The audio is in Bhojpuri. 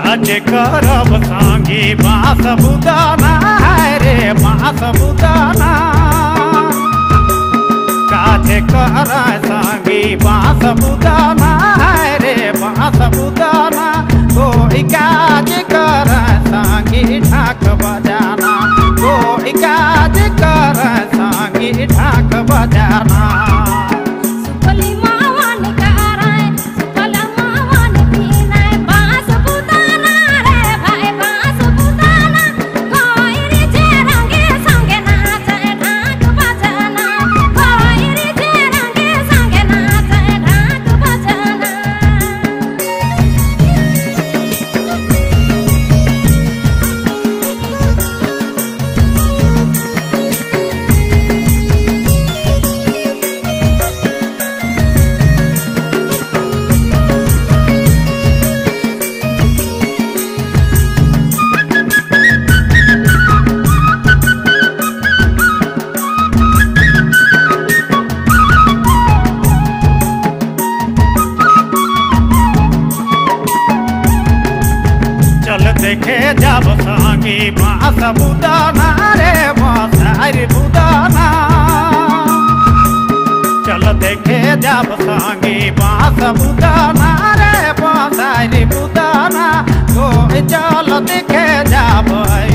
काज करब संगी बास बुदाना रे बास बुदाना काज कर संगी बास बुदाना रे बास बुदाना कोई काज कर संगी ढाक बजाना कोई काज कर संगी ढाक बजाना देखे जब संगी बास बुदाना रे बासारी बुदाना चल देखे जब संगी बास बुदाना रे बासारी बुदाना तो चल देखे जब